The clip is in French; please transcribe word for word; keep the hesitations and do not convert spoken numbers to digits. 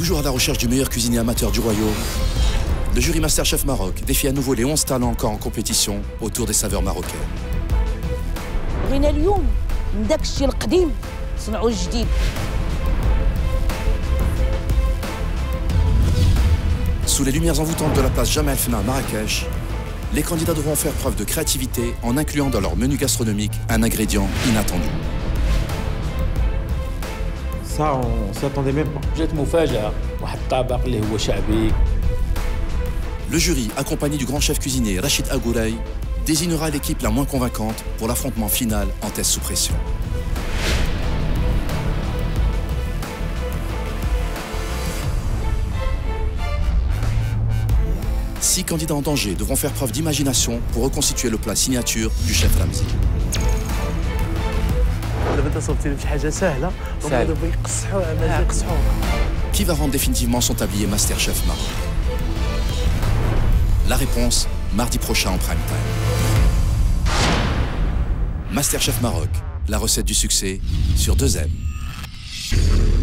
Toujours à la recherche du meilleur cuisinier amateur du royaume, le jury MasterChef Maroc défie à nouveau les onze talents encore en compétition autour des saveurs marocaines. بغينا اليوم من داك الشيء القديم صنعوا الجديد. Sous les lumières envoûtantes de la place Jemaa El Fna à Marrakech, les candidats devront faire preuve de créativité en incluant dans leur menu gastronomique un ingrédient inattendu. Ça, on s'attendait même pas. جات مفاجأة واحد الطبق اللي هو شعبي. Le jury, accompagné du grand chef cuisinier Rachid Agourey, désignera l'équipe la moins convaincante pour l'affrontement final en test sous pression. Six candidats en danger devront faire preuve d'imagination pour reconstituer le plat signature du chef Ramzi. Qui va rendre définitivement son tablier MasterChef Maroc? La réponse, mardi prochain en prime time. MasterChef Maroc, la recette du succès sur deux M.